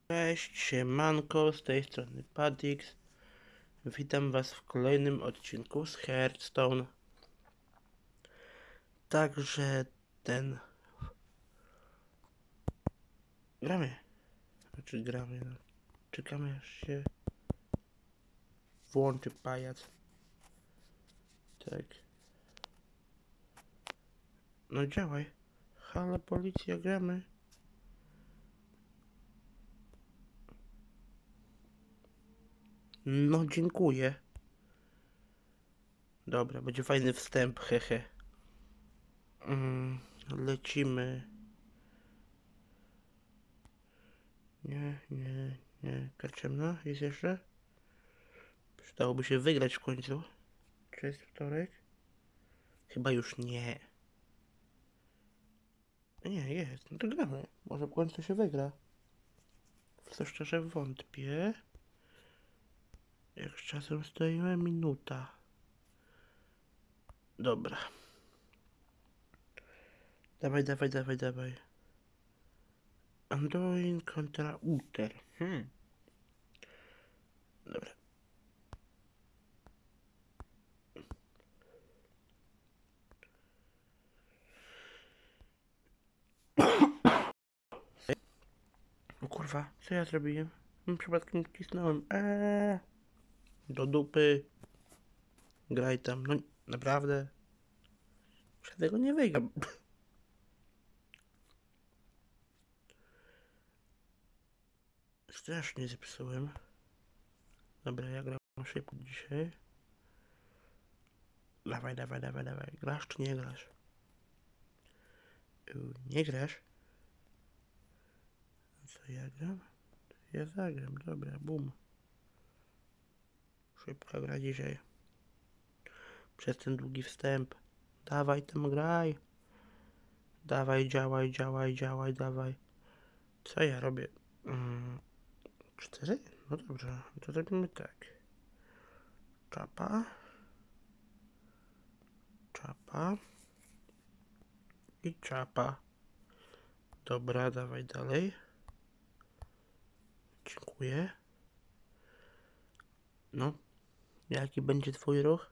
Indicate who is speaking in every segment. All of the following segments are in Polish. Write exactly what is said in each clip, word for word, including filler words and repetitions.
Speaker 1: Cześć, siemanko, z tej strony Padix. Witam was w kolejnym odcinku z Hearthstone. Także ten... Gramy. Znaczy gramy, no. Czekamy aż się włączy pajac. Tak. No działaj. Halo, policja, gramy. No dziękuję. Dobra, będzie fajny wstęp, hehe. Mm, lecimy. Nie, nie, nie. Karczemna jest jeszcze? Przydałoby się wygrać w końcu. Czy jest wtorek? Chyba już nie. Nie, jest. No to gramy. Może w końcu się wygra. W co szczerze wątpię. Jak z czasem stoimy? Minuta. Dobra. Dawaj, dawaj, dawaj, dawaj. Anduin kontra Uther. Hmm. Dobra. O kurwa, co ja zrobiłem? Przypadkiem wcisnąłem. Eee. Do dupy. Graj tam. No naprawdę. Już tego nie wygram. Strasznie zepsułem. Dobra, ja gram szybko dzisiaj. Dawaj, dawaj, dawaj, dawaj. Grasz czy nie grasz? Nie grasz? Co ja gram? Ja zagram, dobra, bum. Szybka gra dzisiaj. Przez ten długi wstęp. Dawaj tam graj. Dawaj, działaj, działaj, działaj, dawaj. Co ja robię? Mm, cztery? No dobrze, to zrobimy tak. Czapa. Czapa. I czapa. Dobra, dawaj dalej. Dziękuję. No. Jaki będzie twój ruch?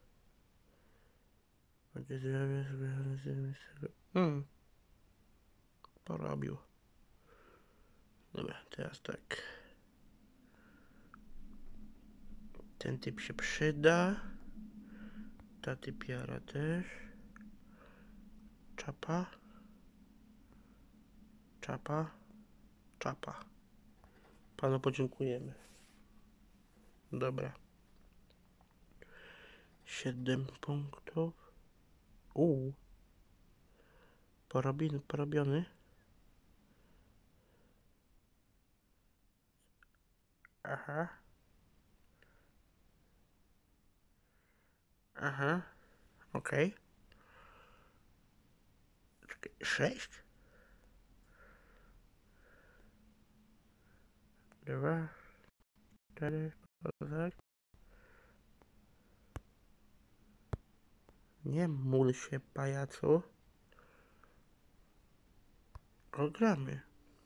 Speaker 1: Hmm. Porobił. Dobra, teraz tak. Ten typ się przyda. Ta typiara też. Czapa. Czapa. Czapa. Panu podziękujemy. Dobra. Siedem punktów. Uuu. Porobiony, porobiony. Aha. Aha. Okej. Okay. Sześć. Dwa. Cztery. Tak. Nie mól się, pajacu. Gramy.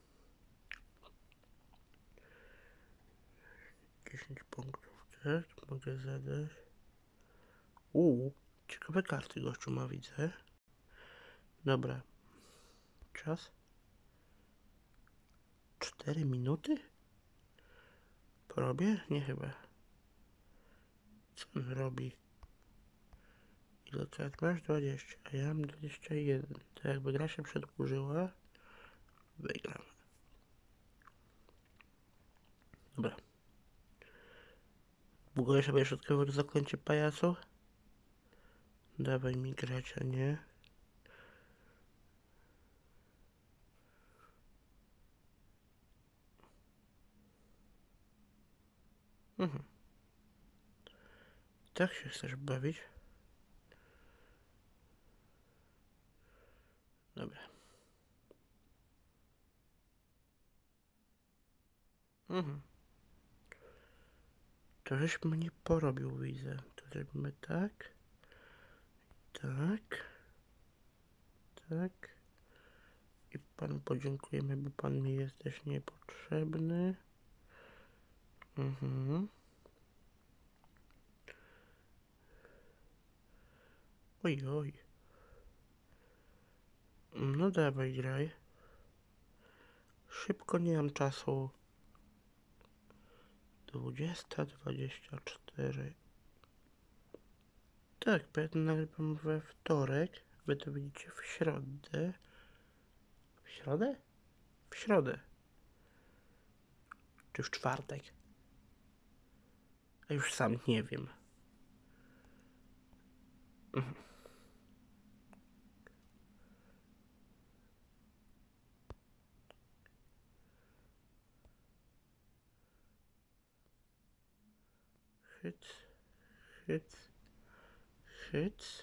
Speaker 1: dziesięć punktów też mogę zadać. Uuu, ciekawe karty gościu ma, widzę. Dobra. Czas? cztery minuty? Porobię? Nie chyba. Co on robi? Ile kart masz? dwadzieścia, a ja mam dwadzieścia jeden. To jakby gra się przedłużyła, wygram. Dobra. Buguję sobie środkowe zaklęcie pajacu. Dawaj mi grać, a nie. Mhm. Tak się chcesz bawić? Dobra. Mhm. To żeś mnie porobił, widzę. To zrobimy tak. Tak. Tak. I panu podziękujemy, bo pan mi jest też niepotrzebny. Mhm. Oj, oj. No dawaj, graj. Szybko, nie mam czasu. Dwudziesta dwadzieścia cztery. Tak, pewnie nagrywam we wtorek. Wy to widzicie w środę. W środę? W środę. Czy w czwartek? A już sam nie wiem. Mhm. Hyc, hyc, hyc.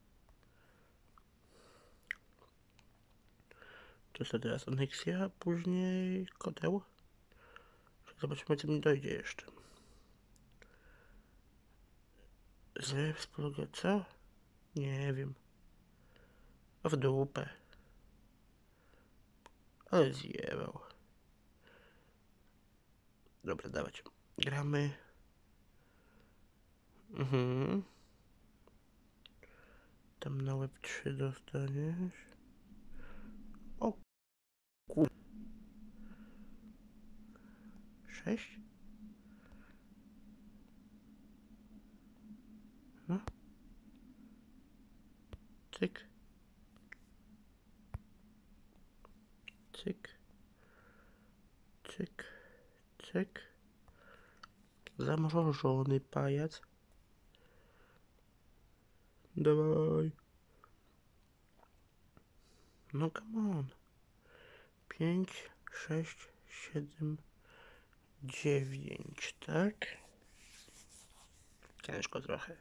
Speaker 1: To co teraz? Aneksja, później koteł. Zobaczymy, co mi dojdzie jeszcze. Zlew z polega co? Nie wiem. A w dupę. Ale zjebał. Dobra, dawać. Gramy. Mhm. Tam na łeb trzy dostaniesz. O kur... sześć? No. Cyk. Cyk. Cyk. Cyk. Zamrożony pajac. Dawaj. No come on. pięć, sześć, siedem, dziewięć, tak? Ciężko trochę.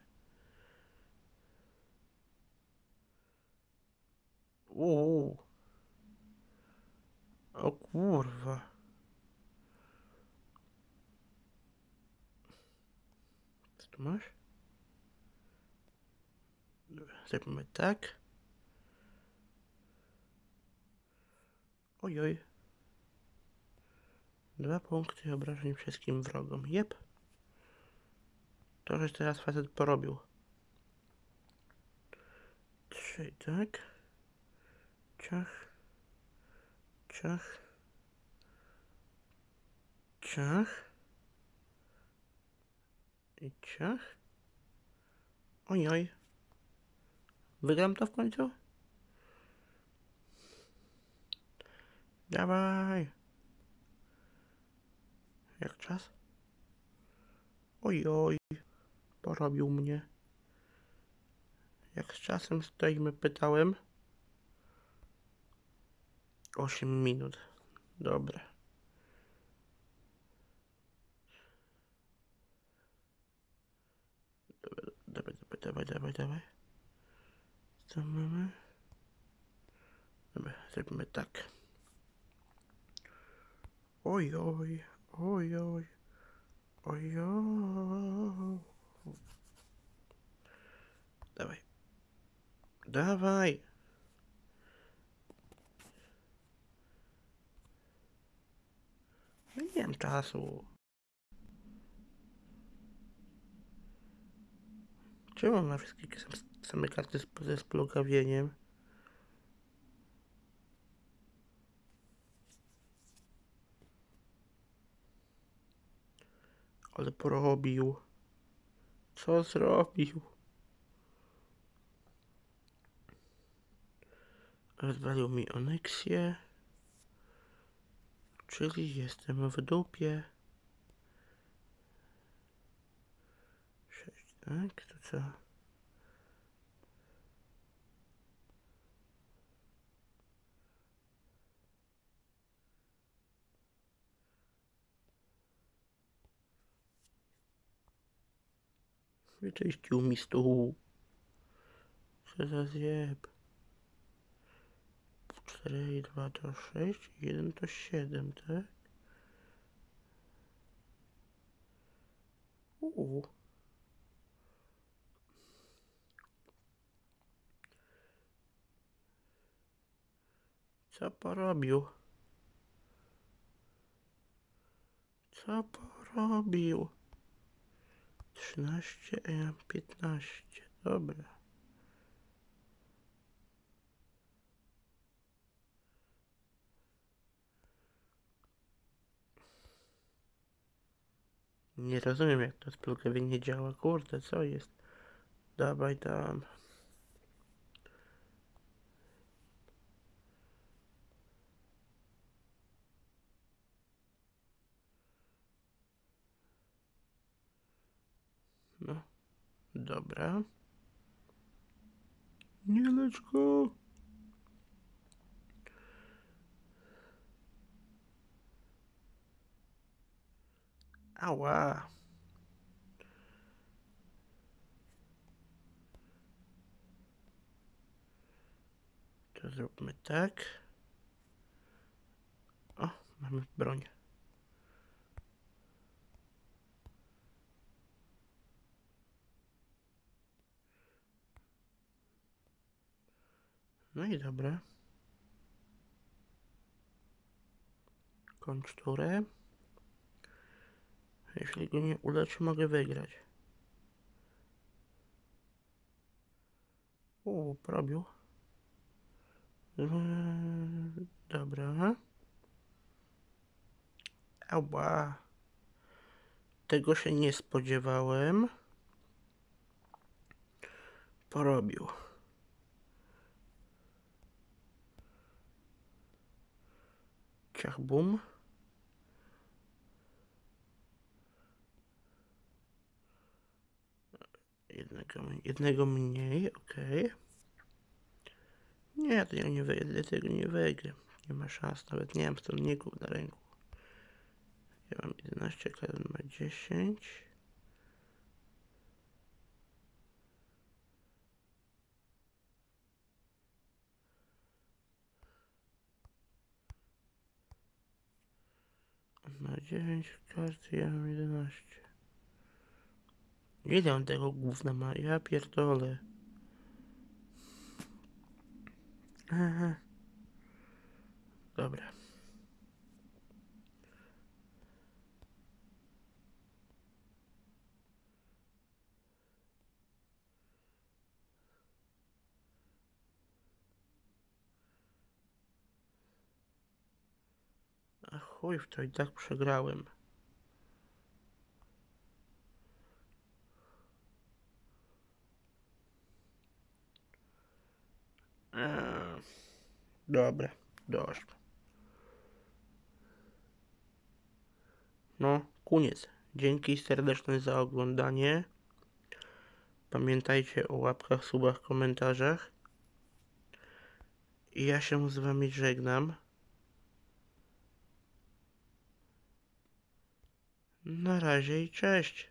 Speaker 1: Uuu. O kurwa. Co tu masz? Dobra, zrobimy tak. Ojoj. Dwa punkty obrażeń wszystkim wrogom. Jep. To, żeś teraz facet porobił. Trzy, tak? Ciach. Ciach. Ciach. I ciach. Ojoj. Wygram to w końcu? Dawaj. Jak czas? Ojoj. Porobił mnie. Jak z czasem stoimy, pytałem. osiem minut. Dobra. Dawaj, dawaj, dawaj, dawaj, dawaj. Co mamy? Dobra, zrobimy tak. Oj, oj, oj, oj, oj, oj. Dawaj. Dawaj. No nie mam czasu. Czemu mam na wszystkie same karty ze splugawieniem? Ale porobił. Co zrobił? Rozwalił mi Onyxię. Czyli jestem w dupie. sześć, tak? To co? Wyczyścił mi stół. Co za zjeb. cztery i dwa to sześć, jeden to siedem, tak? Uuu. Co porobił? Co porobił? porobił? trzynaście, a ja piętnaście. Dobra. Nie rozumiem, jak to splukewie nie działa. Kurde, co jest? Dawaj tam. No, dobra. Nie lecz go. Ała. To zróbmy tak. O, mamy broń. No i dobra. Kończ turę. Jeśli go nie uleczy, mogę wygrać. Uuu, porobił. Eee, dobra. Ała. Tego się nie spodziewałem. Porobił. Ciach bum. Jednego, jednego mniej, okej. Okay. Nie, to ja nie wyjdę, tego nie wygram. Nie ma szans, nawet nie mam stronników na ręku. Ja mam jedenaście, każdy ma dziesięć. On ma dziewięć kart, ja mam jedenaście. Ile on tego gówna ma? Ja pierdolę. Aha. Dobra. A chuj w to, i tak przegrałem. Eee, dobra, dość. No, koniec. Dzięki serdeczne za oglądanie. Pamiętajcie o łapkach, subach, komentarzach. I ja się z wami żegnam. Na razie i cześć.